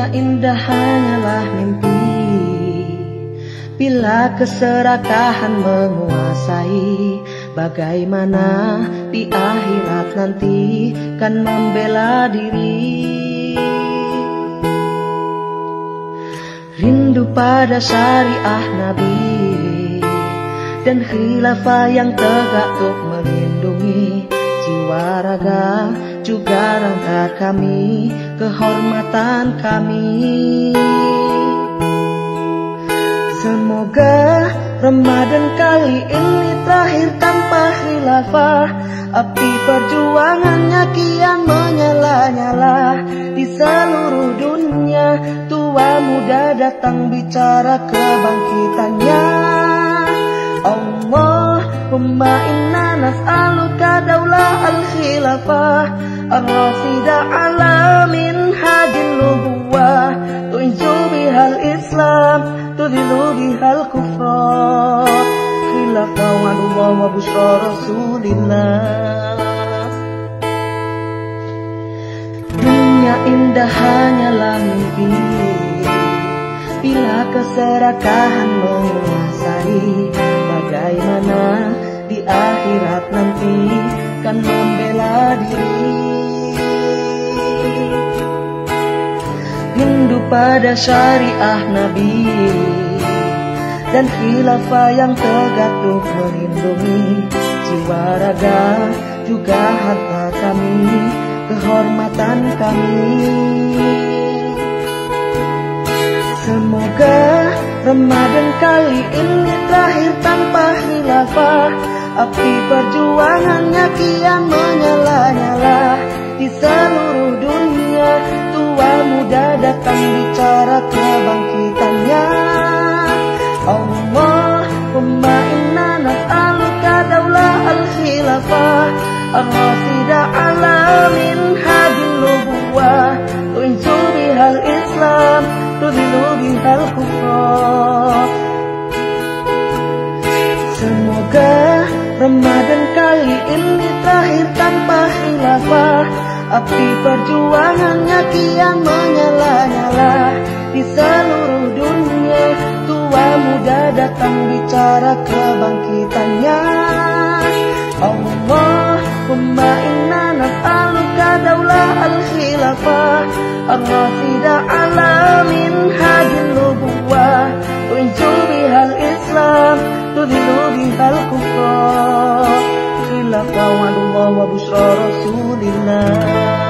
Dunia indah hanyalah mimpi bila keserakahan menguasai. Bagaimana di akhirat nanti kan membela diri. Rindu pada syariah Nabi dan khilafah yang tegak untuk melindungi jiwa raga juga rangka kami, kehormatan kami. Semoga Ramadan kali ini terakhir tanpa khilafah. Api perjuangannya kian menyala-nyala di seluruh dunia. Tua muda datang bicara kebangkitannya. Allahumma inna nas'aluka daulah al-khilafah ar-rasidah ala minhajin nubuwah tu'izzu bihal islam tudhillu bihal kufra khilafah wa'alullah wa bushra rasulillah. Dunia indah hanyalah mimpi bila keserakahan menguasai. Bagaimana di akhirat nanti kan membela diri. Rindu pada syariah Nabi dan khilafah yang tegak untuk melindungi jiwa raga juga harta kami, kehormatan kami. Semoga Ramadan kali ini terakhir tanpa khilafah. Api perjuangannya kian menyala-nyala di seluruh dunia. Tua muda datang bicara kebangkitannya. Allahumma inna nas'aluka daulah al-khilafah ar-rasidah ala minhajin nubuwah tu'izzu bihal islam tudhillu bihal kufra. Semoga Ramadan kali ini terakhir tanpa khilafah. Api perjuangannya kian menyala-nyala di seluruh dunia. Tua muda datang bicara kebangkitannya. Allahumma inna nas'aluka daulah al-khilafah ar-rasidah ala minhajin nubuwah tu'izzu bihal islam tudhillu bihal kufra khilafah wa'alullah wa bushra rasulillah.